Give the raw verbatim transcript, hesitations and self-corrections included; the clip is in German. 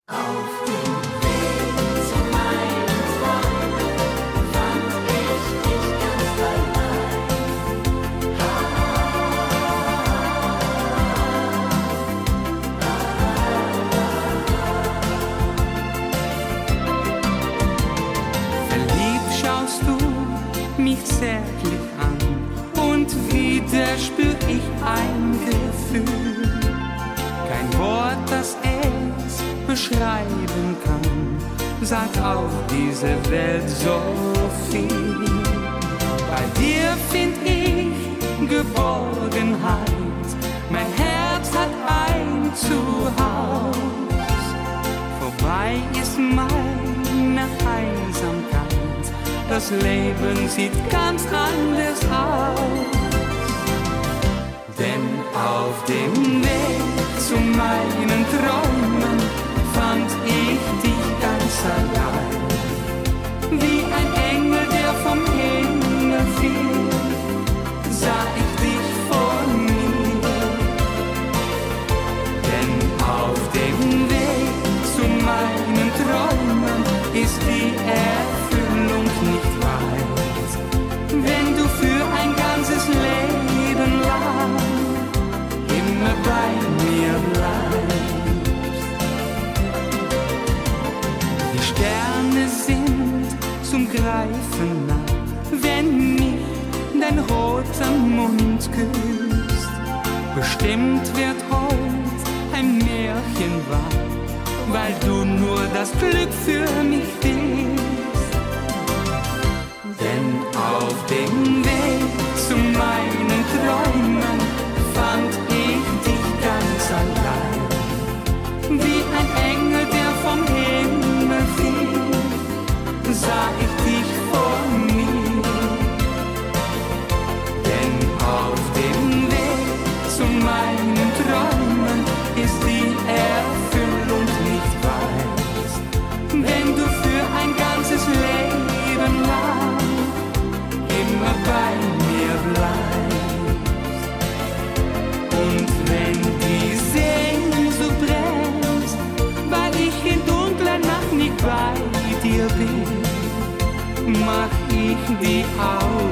Auf dem Weg zu meinem Traum fand ich dich ganz allein. Ah, ah, ah. Verliebt schaust du mich zärtlich an und wieder spür ich ein Gefühl. Kein Wort, das es beschreiben kann, sagt auf diese Welt so viel. Bei dir find ich Geborgenheit, mein Herz hat ein Zuhause. Vorbei ist meine Einsamkeit, das Leben sieht ganz anders aus. Denn auf dem Weg zu meinen Träumen fand ich dich ganz allein. Wie ein Engel, der vom Himmel fiel, sah ich dich vor mir. Denn auf dem Weg zu meinen Träumen ist die Erfüllung nicht weit. Wenn du für ein ganzes Leben lang immer bei mir bleibst. Die Sterne sind zum Greifen nah, wenn mich dein roter Mund küsst. Bestimmt wird heut ein Märchen wahr, weil du nur das Glück für mich bist. Denn auf dem Weg zu meinen Träumen fand ich dich ganz allein. Wie ein Engel, der vom Himmel fiel, sah ich dich vor mir. Denn auf dem Weg zu meinen Träumen ist die Erfüllung nicht weit. Wenn du für ein ganzes Leben lang immer bei mir bleibst. Und wenn die Sehnsucht brennt, weil ich in dunkler Nacht nicht bei dir bin, mach ich die Augen